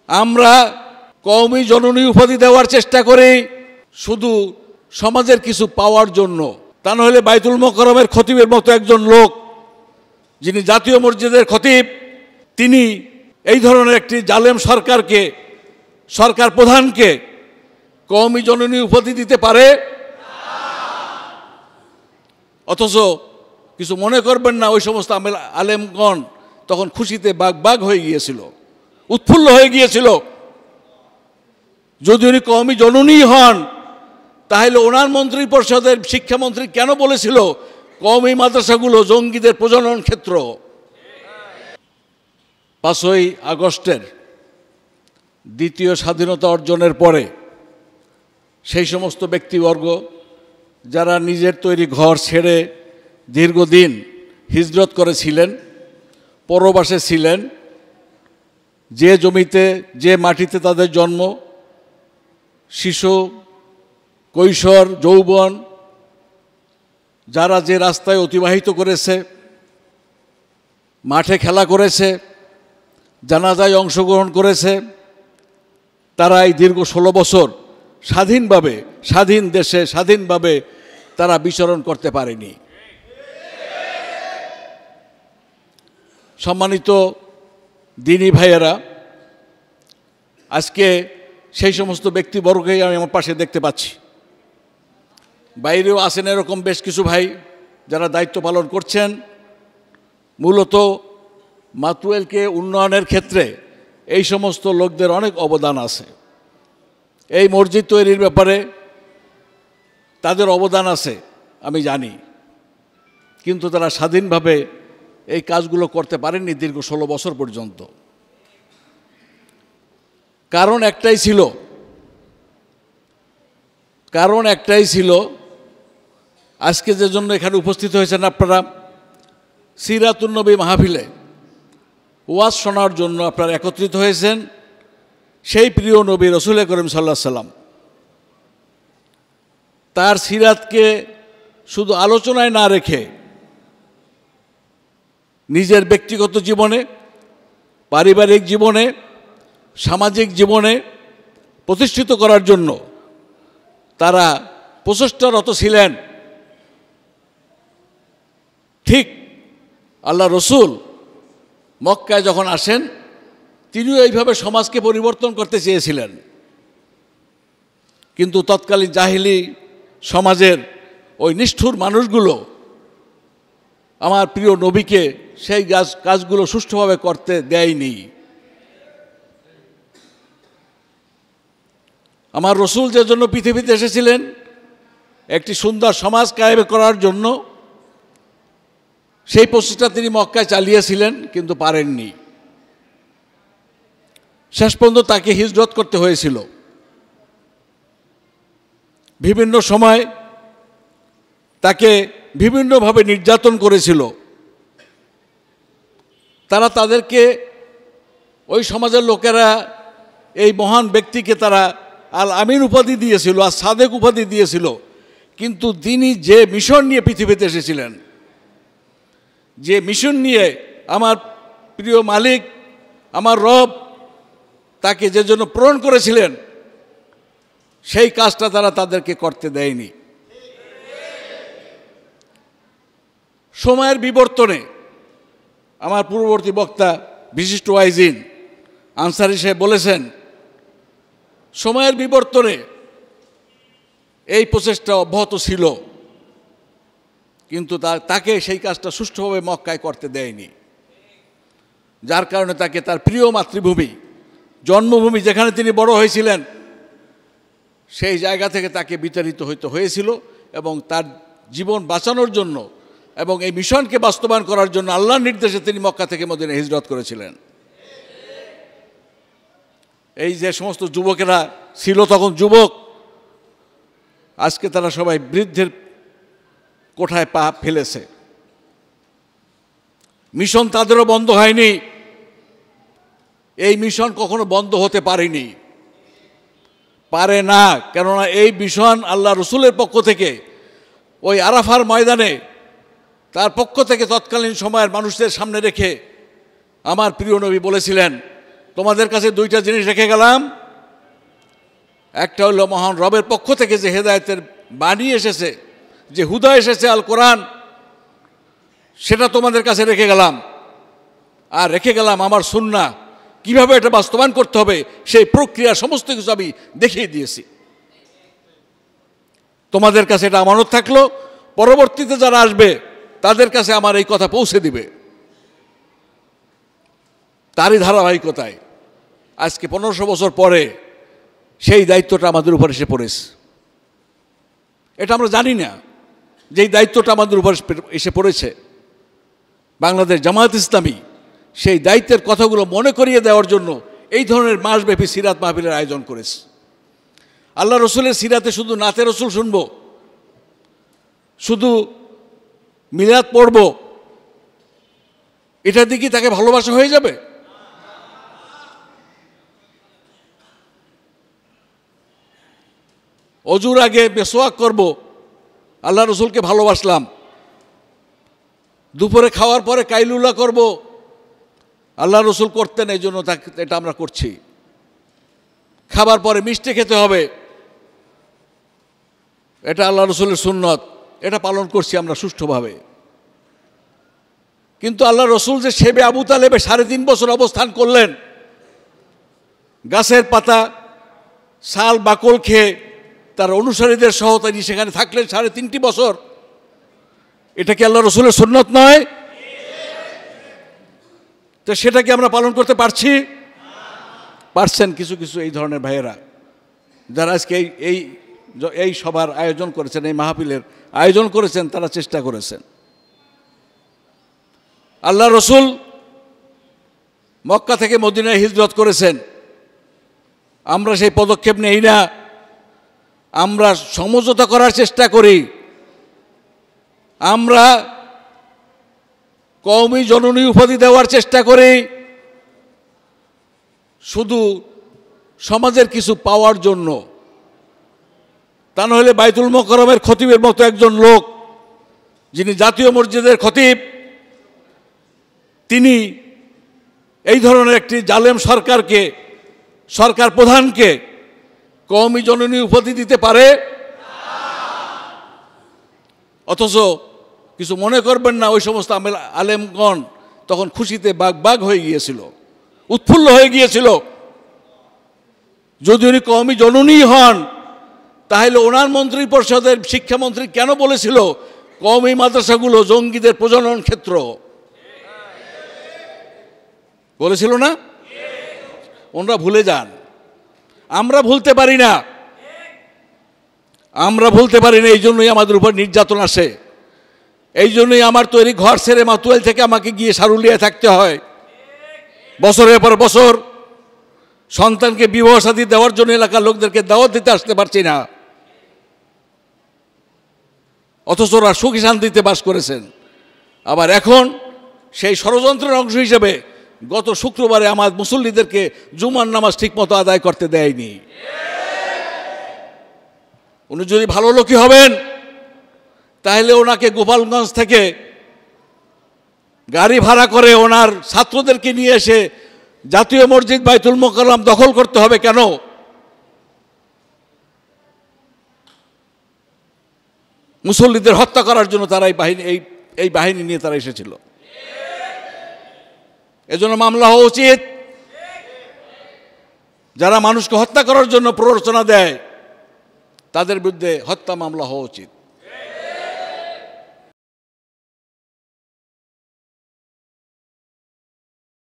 আমরা কওমি জননী উপাধি দেওয়ার চেষ্টা করি শুধু সমাজের কিছু পাওয়ার জন্য। তা নাহলে বাইতুল মোকাররমের খতিবের মতো একজন লোক, যিনি জাতীয় মসজিদের খতিব, তিনি এই ধরনের একটি জালেম সরকার প্রধানকে কওমি জননী উপাধি দিতে পারে? অথচ কিছু মনে করবেন না, ওই সমস্ত আলেমগণ তখন খুশিতে বাগ হয়ে গিয়েছিল, উৎফুল্ল হয়ে গিয়েছিল। যদি উনি কওমি জননী হন, তাহলে ওনার মন্ত্রী পরিষদের শিক্ষামন্ত্রী কেন বলেছিল কওমি মাদ্রাসাগুলো জঙ্গিদের প্রজনন ক্ষেত্র? 5ই আগস্টের দ্বিতীয় স্বাধীনতা অর্জনের পরে সেই সমস্ত ব্যক্তিবর্গ যারা নিজের তৈরি ঘর ছেড়ে দীর্ঘদিন হিজরত করেছিলেন, পরবাসে ছিলেন, যে জমিতে যে মাটিতে তাদের জন্ম, শিশু কৈশোর যৌবন যারা যে রাস্তায় অতিবাহিত করেছে, মাঠে খেলা করেছে, জানাজায় অংশগ্রহণ করেছে, তারা এই দীর্ঘ 16 বছর স্বাধীন দেশে স্বাধীনভাবে তারা বিচরণ করতে পারেনি। সম্মানিত দিনী ভাইয়েরা, আজকে সেই সমস্ত ব্যক্তিবর্গকেই আমি আমার পাশে দেখতে পাচ্ছি। বাইরেও আছেন এরকম বেশ কিছু ভাই যারা দায়িত্ব পালন করছেন। মূলত মাতুয়েলকে উন্নয়নের ক্ষেত্রে এই সমস্ত লোকদের অনেক অবদান আছে। এই মসজিদ তৈরির ব্যাপারে তাদের অবদান আছে আমি জানি, কিন্তু তারা স্বাধীনভাবে এই কাজগুলো করতে পারেননি দীর্ঘ 16 বছর পর্যন্ত। কারণ একটাই ছিল আজকে যে জন্য এখানে উপস্থিত হয়েছেন আপনারা, সিরাতুন নবী মাহফিলে ওয়াজ শোনার জন্য আপনারা একত্রিত হয়েছেন। সেই প্রিয় নবী রাসূল করিম সাল্লাল্লাহু আলাইহি সাল্লাম, তার সিরাতকে শুধু আলোচনায় না রেখে নিজের ব্যক্তিগত জীবনে, পারিবারিক জীবনে, সামাজিক জীবনে প্রতিষ্ঠিত করার জন্য তারা প্রচেষ্টারত ছিলেন। ঠিক আল্লাহ রসুল মক্কায় যখন আসেন, তিনিও এইভাবে সমাজকে পরিবর্তন করতে চেয়েছিলেন, কিন্তু তৎকালীন জাহিলি সমাজের ওই নিষ্ঠুর মানুষগুলো আমার প্রিয় নবীকে সেই কাজগুলো সুষ্ঠুভাবে করতে দেয়নি। আমার রসুল যে জন্য পৃথিবীতে এসেছিলেন একটি সুন্দর সমাজ কায়েম করার জন্য, সেই প্রচেষ্টা তিনি মক্কায় চালিয়েছিলেন, কিন্তু পারেননি। শেষ পর্যন্ত তাকে হিজরত করতে হয়েছিল। বিভিন্ন সময় তাকে বিভিন্নভাবে নির্যাতন করেছিল। তাদেরকে ওই সমাজের লোকেরা এই মহান ব্যক্তিকে তারা আল আমিন উপাধি দিয়েছিল, আর সাদেক উপাধি দিয়েছিল, কিন্তু তিনি যে মিশন নিয়ে পৃথিবীতে এসেছিলেন, যে মিশন নিয়ে আমার প্রিয় মালিক আমার রব তাকে যে জন্য প্রেরণ করেছিলেন, সেই কাজটা তাদেরকে করতে দেয়নি। সময়ের বিবর্তনে আমার পূর্ববর্তী বক্তা বিশিষ্ট ওয়াইজিন আনসারী সাহেব বলেছেন, সময়ের বিবর্তনে এই প্রচেষ্টা অব্যাহত ছিল, কিন্তু তাকে সেই কাজটা সুষ্ঠুভাবে মক্কায় করতে দেয়নি। যার কারণে তাকে তার প্রিয় মাতৃভূমি, জন্মভূমি, যেখানে তিনি বড় হয়েছিলেন, সেই জায়গা থেকে তাকে বিতাড়িত হইতে হয়েছিল। এবং তার জীবন বাঁচানোর জন্য এবং এই মিশনকে বাস্তবায়ন করার জন্য আল্লাহর নির্দেশে তিনি মক্কা থেকে মদিনা হিজরত করেছিলেন। এই যে সমস্ত যুবকেরা ছিল তখন যুবক, আজকে তারা সবাই বৃদ্ধের কোঠায় পা ফেলেছে। মিশন তাদেরও বন্ধ হয়নি, এই মিশন কখনো বন্ধ হতে পারে না। কেননা এই মিশন আল্লাহ রসুলের পক্ষ থেকে ওই আরাফার ময়দানে তার পক্ষ থেকে তৎকালীন সময়ের মানুষদের সামনে রেখে আমার প্রিয় নবী বলেছিলেন তোমাদের কাছে দুইটা জিনিস রেখে গেলাম। একটা হলো মহান রবের পক্ষ থেকে যে হেদায়েতের বাণী এসেছে, যে হুদা এসেছে আল কোরআন, সেটা তোমাদের কাছে রেখে গেলাম। আর রেখে গেলাম আমার সুন্নাহ, কিভাবে এটা বাস্তবায়ন করতে হবে সেই প্রক্রিয়া সমস্ত কিছু আমি দেখিয়ে দিয়েছি। তোমাদের কাছে এটা আমানত থাকলো, পরবর্তীতে যারা আসবে তাদের কাছে আমার এই কথা পৌঁছে দিবে। তারই ধারাবাহিকতায় আজকে 1500 বছর পরে সেই দায়িত্বটা আমাদের উপর এসে পড়েছে। এটা আমরা জানি না যে এই দায়িত্বটা আমাদের উপর এসে পড়েছে। বাংলাদেশ জামায়াত ইসলামী সেই দায়িত্বের কথাগুলো মনে করিয়ে দেওয়ার জন্য এই ধরনের মাসব্যাপী সিরাত মাহফিলের আয়োজন করেছে। আল্লাহ রসুলের সিরাতে শুধু নাতে রসুল শুনবো, শুধু মিলাদ পড়ব, এটা দিকে তাকে ভালোবাসা হয়ে যাবে? অজুর আগে মেসওয়াক করব, আল্লাহ রসুলকে ভালোবাসলাম। দুপুরে খাওয়ার পরে কাইলুলা করব, আল্লাহ রসুল করতেন, এই জন্য এটা আমরা করছি। খাবার পরে মিষ্টি খেতে হবে, এটা আল্লাহ রসুলের সুন্নত, এটা পালন করছি আমরা সুষ্ঠুভাবে। কিন্তু আল্লাহ রসুল যে শেবে আবু তালেবে 3.5 বছর অবস্থান করলেন, গাছের পাতা শাল বাকল খেয়ে তার অনুসারীদের সহ তিনি সেখানে থাকলেন 3.5 বছর, এটা কি আল্লাহ রসুলের সুন্নত নয়? তো সেটা কি আমরা পালন করতে পারছি? পারছেন কিছু কিছু এই ধরনের ভাইয়েরা যারা আজকে এই সভার আয়োজন করেছেন, এই মাহফিলের আয়োজন করেছেন, তারা চেষ্টা করেছেন। আল্লাহ রসুল মক্কা থেকে মদিনায় হিজরত করেছেন, আমরা সেই পদক্ষেপ নেই না, আমরা সমঝোতা করার চেষ্টা করি। আমরা কওমি জননী উপাধি দেওয়ার চেষ্টা করি শুধু সমাজের কিছু পাওয়ার জন্য। তা নাহলে বাইতুল মোকাররমের খতিবের মতো একজন লোক, যিনি জাতীয় মসজিদের খতিব, তিনি এই ধরনের একটি জালেম সরকারকে, সরকার প্রধানকে কওমি জননী উপাধি দিতে পারে? অথচ কিছু মনে করবেন না, ওই সমস্ত আলেমগণ তখন খুশিতে বাগ হয়ে গিয়েছিল, উৎফুল্ল হয়ে গিয়েছিল। যদি উনি কওমি জননী হন, তাহলে ওনার মন্ত্রী পরিষদের শিক্ষামন্ত্রী কেন বলেছিল কওমি মাদ্রাসাগুলো জঙ্গিদের প্রজনন ক্ষেত্র? বলেছিল না? ওনারা ভুলে যান, আমরা ভুলতে পারি না, আমরা ভুলতে পারি না। এই জন্যই আমাদের উপর নির্যাতন আসে, এই জন্যই আমার তৈরি ঘর ছেড়ে মাতুয়াইল থেকে আমাকে গিয়ে সারুলিয়ায় থাকতে হয়। বছরের পর বছর সন্তানকে বিবাহ শাদী দেওয়ার জন্য এলাকার লোকদেরকে দাওয়াত দিতে আসতে পারছি না, অথচ ওরা সুখী শান্তিতে বাস করেছেন। আবার এখন সেই ষড়যন্ত্রের অংশ হিসেবে গত শুক্রবারে আমার মুসল্লিদেরকে জুমার নামাজ ঠিকমতো আদায় করতে দেয়নি। উনি যদি ভালো লোকই হবেন, তাহলে ওনাকে গোপালগঞ্জ থেকে গাড়ি ভাড়া করে ওনার ছাত্রদেরকে নিয়ে এসে জাতীয় মসজিদ বাইতুল মোকাররম দখল করতে হবে কেন? মুসল্লিদের হত্যা করার জন্য তারা এই বাহিনী নিয়ে তারা এসেছিল। এজন্য মামলা হওয়া উচিত। যারা মানুষকে হত্যা করার জন্য প্ররোচনা দেয়, তাদের বিরুদ্ধে হত্যা মামলা হওয়া উচিত।